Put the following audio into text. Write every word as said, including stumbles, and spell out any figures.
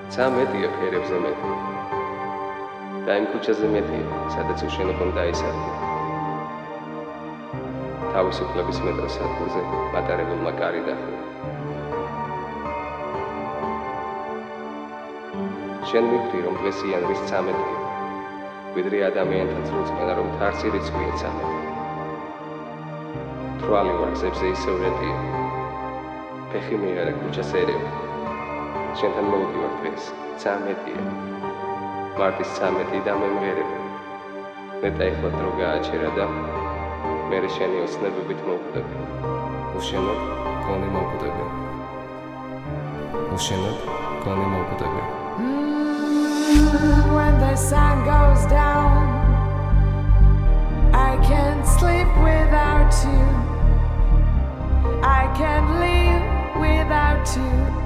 ცა მეტია ფერებზე მეტი და იმ ქუჩაზე მეტია, სადაც უშენობამ დაისადგა. თავისუფლების მეტროს ადგილზე მატარებელმა კარი დახურა. შენ მივხვდი, რომ დღეს იანვრის ცამეტია, ვიდრე ადამიანთა წრუწყენა, რომ თარცი რიცხვია ცამეტი. თვალი ვარ გზებზე ისევ რეტია, ფეხი მიიღე ქუჩას ერევა. შენთან მოვდივარ დღეს, ცამეტია, მარტის ცამეტი და მე მღერები. ნეტა ეხლა დრო გააჩერა და მერე შენი ოცნებებით მოვკვდები. უშენოდ გონი მოვკვდები. უშენოდ გონი მოვკვდები. When the sun goes down, I can't sleep without you. I can't live without you.